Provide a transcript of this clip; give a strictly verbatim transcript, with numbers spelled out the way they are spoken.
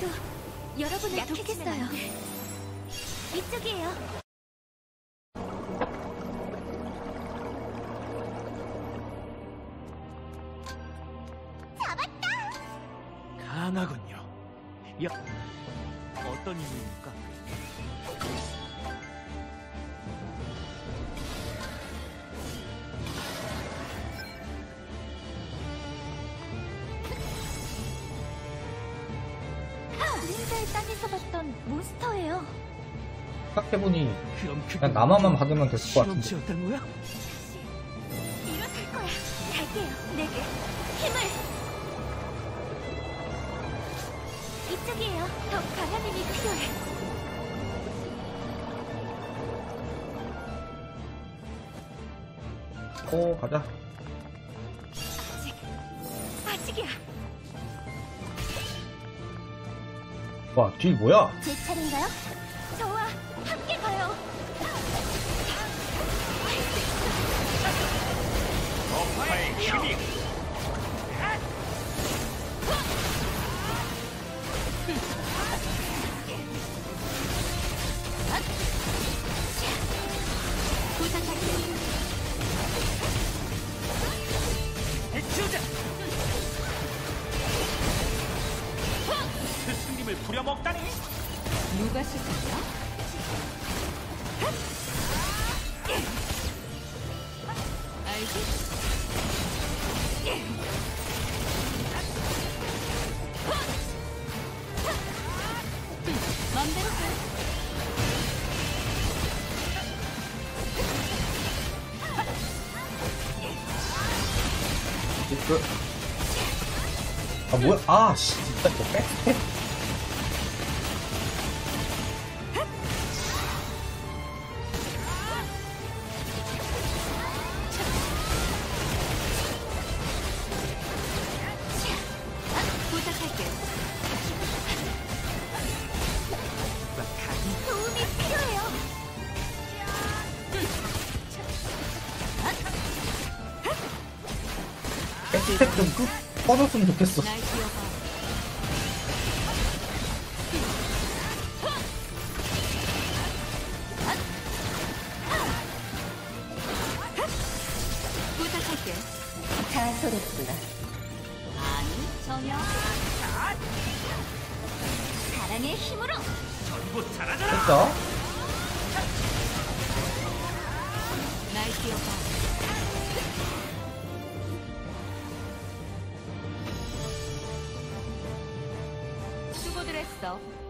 저도 여러분을 돕겠어요. 이쪽이에요. 잡았다. 강하군요. 야, 어떤 이유입니까? 그림자의 땅에서 봤던 몬스터예요. 생각해보니 그럼 그냥 나만만 받으면 됐을 것 같은데. 실험체였던 거야? 일어설 거야. 갈게요. 내게 힘을. 이쪽이에요. 더 강한 힘이 필요해. 오, 가자. 아직, 아직이야. 와, 뒤 뭐야? 제 차례인가요? 저와 함께 가요. 어파의 힘이 부탁할게요. 해치우자! 스승님을 부려먹다니! 누가 시켰어? 알지? 맘대로 해. 그... 아, 뭐야? 아, 씨, 진짜 이거 백 부탁할게요. 도움이 필요해요. 백스텝 좀 끄, 꺼줬으면 좋겠어. 날 기어봐. 부탁할게. 다소롭구나. 아니, 전혀. 사랑의 힘으로. 전부 사라져라! 됐어? 날 기어봐. 수고들 했어.